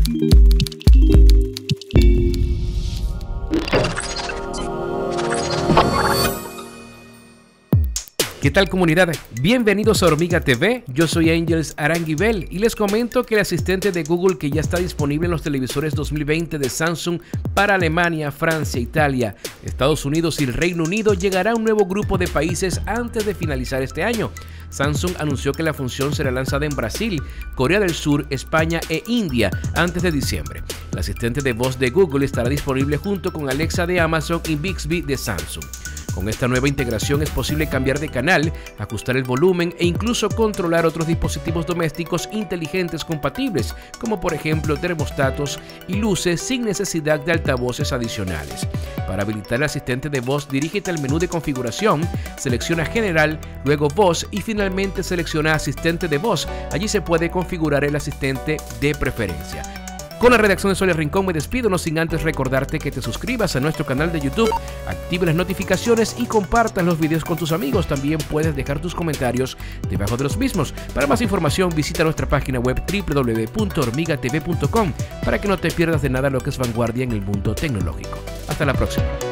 ¿Qué tal, comunidad? Bienvenidos a Hormiga TV, yo soy Angels Aranguibel y les comento que el asistente de Google, que ya está disponible en los televisores 2020 de Samsung para Alemania, Francia, Italia, Estados Unidos y el Reino Unido, llegará a un nuevo grupo de países antes de finalizar este año. Samsung anunció que la función será lanzada en Brasil, Corea del Sur, España e India antes de diciembre. El asistente de voz de Google estará disponible junto con Alexa de Amazon y Bixby de Samsung. Con esta nueva integración es posible cambiar de canal, ajustar el volumen e incluso controlar otros dispositivos domésticos inteligentes compatibles, como por ejemplo termostatos y luces, sin necesidad de altavoces adicionales. Para habilitar el asistente de voz, dirígete al menú de configuración, selecciona General, luego Voz y finalmente selecciona Asistente de voz. Allí se puede configurar el asistente de preferencia. Con la redacción de Soler Rincón me despido, no sin antes recordarte que te suscribas a nuestro canal de YouTube, active las notificaciones y compartas los videos con tus amigos. También puedes dejar tus comentarios debajo de los mismos. Para más información visita nuestra página web www.hormigatv.com para que no te pierdas de nada lo que es vanguardia en el mundo tecnológico. Hasta la próxima.